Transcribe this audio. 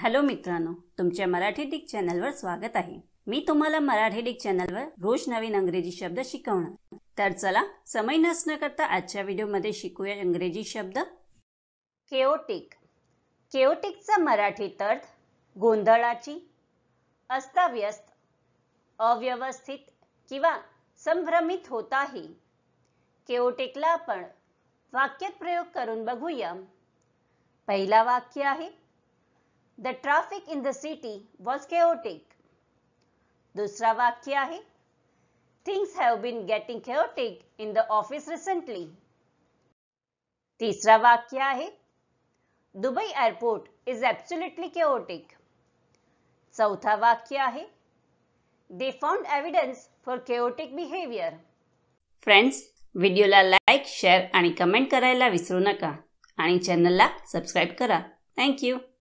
Hello मित्रांनो, तुमच्या Marathi Dick चॅनलवर स्वागत आहे। मी तुम्हाला मराठी डिक चॅनलवर रोज नवीन इंग्रजी शब्द शिकवणार। तर चला समय नष्ट न करता आजच्या व्हिडिओमध्ये शिकूया इंग्रजी शब्द। केओटिक। केओटिकचा मराठीत अर्थ गोंधळाची, अस्ताव्यस्त, अव्यवस्थित किंवा संभ्रमित होत आहे। केओटिकला आपण वाक्यात प्रयोग करून बघूया। पहिला वाक्य आहे, The traffic in the city was chaotic. दूसरा वाक्य आहे, Things have been getting chaotic in the office recently. तीसरा वाक्य आहे, Dubai airport is absolutely chaotic. चौथा वाक्य आहे, They found evidence for chaotic behavior. Friends, व्हिडिओला लाईक, शेअर आणि कमेंट करायला विसरू नका आणि चॅनलला सबस्क्राइब करा। Thank you.